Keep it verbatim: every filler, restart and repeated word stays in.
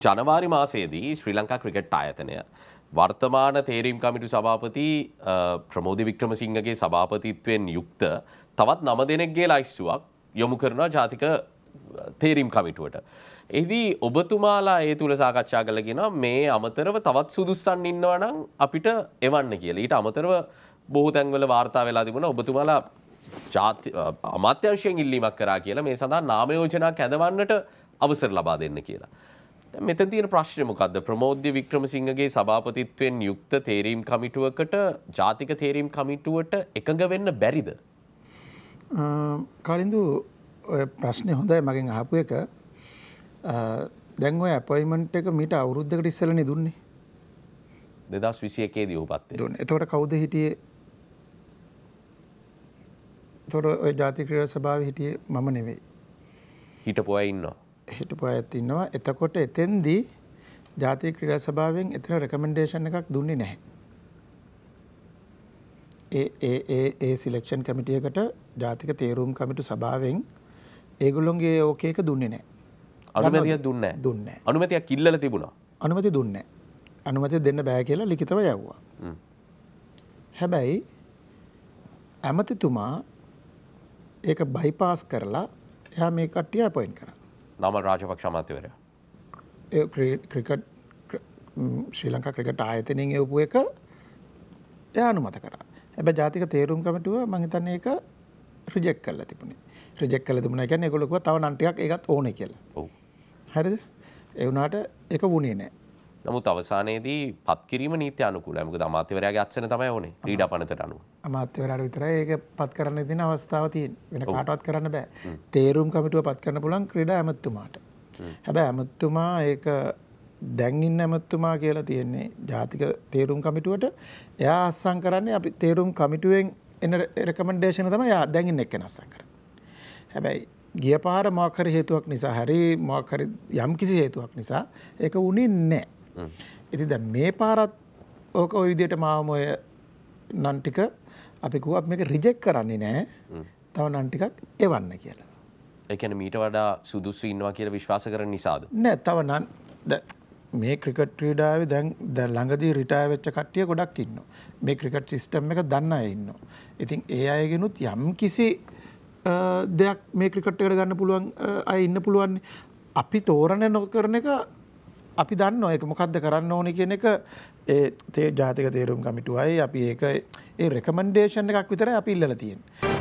ජනවාරි මාසයේදී ශ්‍රී ලංකා ක්‍රිකට් ආයතනය වර්තමාන තේරීම් කමිටු සභාපති ප්‍රමෝද වික්‍රමසිංහගේ සභාපතිත්වයෙන් යුක්ත තවත් නව දෙනෙක්ගේ ලයිස්තුවක් යොමු කරනවා ජාතික තේරීම් කමිටුවට. එහිදී ඔබතුමාලා ඒ තුල සාකච්ඡා කළා කියනවා මේ අමතරව තවත් සුදුස්සන් ඉන්නවා නම් අපිට එවන්න කියලා. ඊට අමතරව බොහෝ තැන්වල වාර්තා වෙලා තිබුණා ඔබතුමාලා ජාති අමාත්‍යාංශයෙන් ඉල්ලීමක් කරා කියලා මේ සඳහා නාම යෝජනා කැඳවන්නට අවසර ලබා දෙන්න කියලා. දැන් මෙතන තියෙන ප්‍රශ්නේ මොකද්ද? ප්‍රමෝද්‍ය වික්‍රමසිංහගේ සභාපතිත්වයෙන් යුක්ත තේරීම් කමිටුවකට ජාතික තේරීම් කමිටුවට එකඟ වෙන්න බැරිද? කාලින්දු ඔය ප්‍රශ්නේ හොඳයි මගෙන් අහපු එක. දැන් ඔය අපොයින්ට්මන්ට් එක මීට අවුරුද්දකට ඉස්සෙල්ලානේ දුන්නේ. දෙදහස් විසි එකේ දී උපත් වෙන්නේ. දුන්නේ. එතකොට කවුද හිටියේ? එතකොට ඔය ජාතික ක්‍රීඩා සභාවේ හිටියේ මම නෙවෙයි. හිටපු අය ඉන්නවා. හිටපු අයත් ඉන්නවා. එතකොට එතෙන්දී ජාතික ක්‍රීඩා සභාවෙන් එතන රෙකමෙන්ඩේෂන් එකක් දුන්නේ නැහැ. ඒ ඒ ඒ ඒ සිලෙක්ෂන් කමිටි එකට ජාතික තේරුම් කමිටු සභාවෙන් ඒගොල්ලොන්ගේ ඕකේ එක දුන්නේ නැහැ. අනුමැතියක් දුන්නේ නැහැ. දුන්නේ නැහැ. අනුමැතියක් ඉල්ලලා තිබුණා. අනුමැතිය දුන්නේ නැහැ. අනුමැතිය දෙන්න බෑ කියලා ලිඛිතව යවුවා. හැබැයි ඇමතිතුමා ඒක බයිපාස් කරලා එයා මේ කට්ටිය අපොයින්ට් කරා. නාමල් රාජපක්ෂ අමාත්‍යවරයා. ඒ ක්‍රිකට් ශ්‍රී ලංකා ක්‍රිකට් ආයතනයෙන් එවපු එක එයා අනුමත කරා. හැබැයි ජාතික තේරුම් කමිටුව මම හිතන්නේ ඒක රිජෙක්ට් කරලා තිබුණේ. රිජෙක්ට් කරලා තිබුණා කියන්නේ ඒගොල්ලෝ කිව්වා තව නම් ටිකක් ඒකත් ඕනේ කියලා. ඔව්. හරිද? ඒ වුණාට ඒක වුණේ නැහැ. නමුත් අවසානයේදී පත් කිරීම නීති අනුකූලයි. මොකද අමාත්‍යවරයාගේ අත්සන තමයි ඕනේ. ක්‍රීඩා පනතට අනුව. අමාත්‍යවරයාට විතරයි ඒක පත් කරන්න දෙන අවස්ථාව තියෙන්නේ. වෙන කාටවත් කරන්න බෑ. තේරුම් කමිටුව පත් කරන්න පුළුවන් ක්‍රීඩා ඇමතුමාට. හැබැයි ඇමතුමා ඒක දැන් ඉන්න ඇමතුමා කියලා තියෙන්නේ ජාතික තේරුම් කමිටුවට. එයා අස්සම් කරන්නේ අපි තේරුම් කමිටුවෙන් එන රෙකමෙන්ඩේෂන් තමයි එයා දැන් ඉන්න එක්කෙනා අස්සම් කරන්නේ. හැබැයි ගිය පාර මොකක් හරි හේතුවක් නිසා හරි මොකක් හරි යම් කිසි හේතුවක් නිසා ඒක වුණේ නැහැ. ඉතින් දැන් මේ පාරත් ඕක ওই විදිහට මාවම ඔය නන් ටික අපි කිව්වා මේක රිජෙක්ට් කරන්නේ නැහැ. තව නන් ටිකක් එවන්න කියලා. ඒ කියන්නේ මීට වඩා සුදුසු ඉන්නවා කියලා විශ්වාස කරන නිසාද? නෑ තව නන් මේ ක්‍රිකට් ක්‍රීඩාවේ දැන් දැන් ළඟදී රිටයර් වෙච්ච කට්ටිය ගොඩක් ඉන්නවා. මේ ක්‍රිකට් සිස්ටම් එක දන්න අය ඉන්නවා. ඉතින් ඒ අයගෙනුත් යම් කිසි දෙයක් මේ ක්‍රිකට් එකට ගන්න පුළුවන් අය ඉන්න පුළුවන්. අපි තෝරන්නේ නොකරන එක අපි දන්නවා ඒක මොකද්ද කරන්න ඕනේ කියන එක ඒ ජාතික තේරුම් කමිටුවයි අපි ඒක ඒ රෙකමෙන්ඩේෂන් එකක් විතරයි අපි ඉල්ලලා තියෙන්නේ.